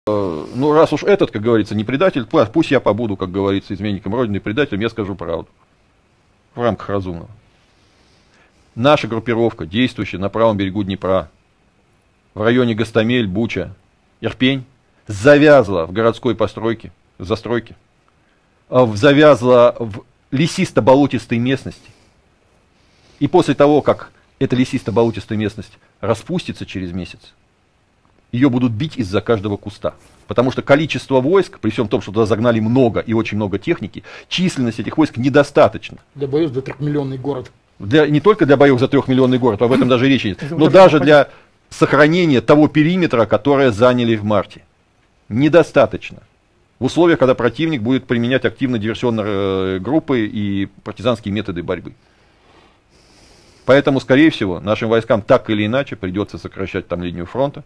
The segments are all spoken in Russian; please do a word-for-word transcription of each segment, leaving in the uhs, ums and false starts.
Ну, раз уж этот, как говорится, не предатель, пусть я побуду, как говорится, изменником Родины и предателем, я скажу правду. В рамках разумного. Наша группировка, действующая на правом берегу Днепра, в районе Гостомель, Буча, Ирпень, завязла в городской постройке, застройке, завязла в лесисто-болотистой местности. И после того, как эта лесисто-болотистая местность распустится через месяц, ее будут бить из-за каждого куста. Потому что количество войск, при всем том, что туда загнали много и очень много техники, численность этих войск недостаточно. Для боев за трехмиллионный город. Для, не только для боев за трехмиллионный город, об этом даже речи нет, но даже для сохранения того периметра, который заняли в марте. Недостаточно. В условиях, когда противник будет применять активно диверсионные группы и партизанские методы борьбы. Поэтому, скорее всего, нашим войскам так или иначе придется сокращать там линию фронта,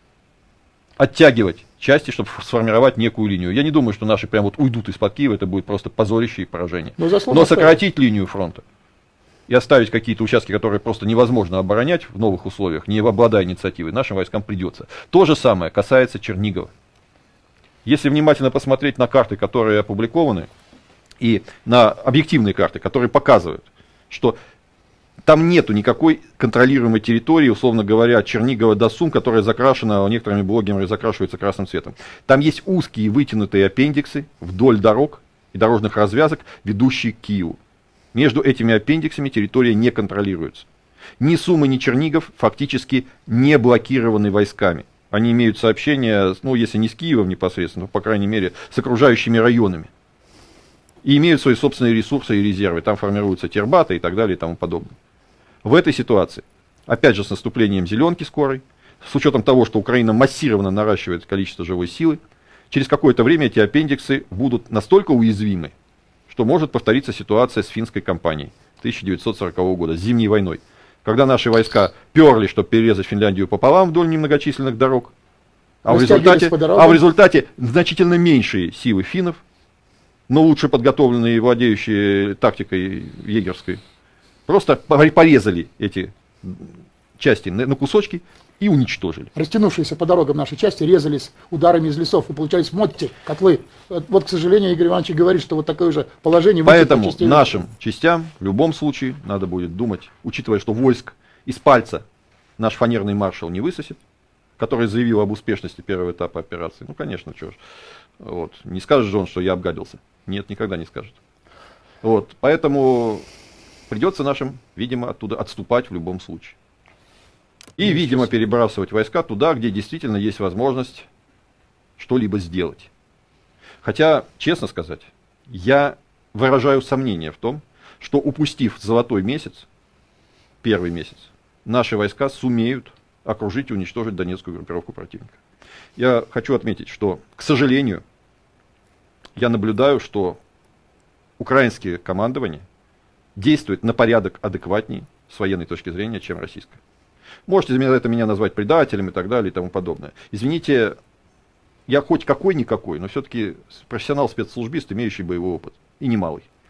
оттягивать части, чтобы сформировать некую линию. Я не думаю, что наши прям вот уйдут из-под Киева, это будет просто позорище и поражение. Но, Но сократить линию фронта и оставить какие-то участки, которые просто невозможно оборонять в новых условиях, не обладая инициативой, нашим войскам придется. То же самое касается Чернигова. Если внимательно посмотреть на карты, которые опубликованы, и на объективные карты, которые показывают, что там нету никакой контролируемой территории, условно говоря, от Чернигова до Сум, которая закрашена, некоторыми блогерами закрашивается красным цветом. Там есть узкие вытянутые аппендиксы вдоль дорог и дорожных развязок, ведущие к Киеву. Между этими аппендиксами территория не контролируется. Ни Сумы, ни Чернигов фактически не блокированы войсками. Они имеют сообщения, ну, если не с Киевом непосредственно, то, по крайней мере, с окружающими районами. И имеют свои собственные ресурсы и резервы. Там формируются тербаты и так далее и тому подобное. В этой ситуации, опять же с наступлением зеленки скорой, с учетом того, что Украина массированно наращивает количество живой силы, через какое-то время эти аппендиксы будут настолько уязвимы, что может повториться ситуация с финской кампанией тысяча девятьсот сорокового года, с Зимней войной, когда наши войска перли, чтобы перерезать Финляндию пополам вдоль немногочисленных дорог, а в, результате, а в результате значительно меньшие силы финнов, но лучше подготовленные и владеющие тактикой егерской, просто порезали эти части на кусочки и уничтожили. Растянувшиеся по дорогам нашей части резались ударами из лесов и получались мотти, котлы. Вот, к сожалению, Игорь Иванович говорит, что вот такое же положение... Поэтому нашим частям в любом случае надо будет думать, учитывая, что войск из пальца наш фанерный маршал не высосет, который заявил об успешности первого этапа операции. Ну, конечно, что ж. Вот. Не скажет же он, что я обгадился. Нет, никогда не скажет. Вот. Поэтому придется нашим, видимо, оттуда отступать в любом случае. И, ну, видимо, перебрасывать войска туда, где действительно есть возможность что-либо сделать. Хотя, честно сказать, я выражаю сомнение в том, что, упустив золотой месяц, первый месяц, наши войска сумеют окружить и уничтожить донецкую группировку противника. Я хочу отметить, что, к сожалению, я наблюдаю, что украинское командование действует на порядок адекватнее с военной точки зрения, чем российское. Можете за это меня назвать предателем и так далее и тому подобное. Извините, я хоть какой-никакой, но все-таки профессионал-спецслужбист, имеющий боевой опыт, и немалый.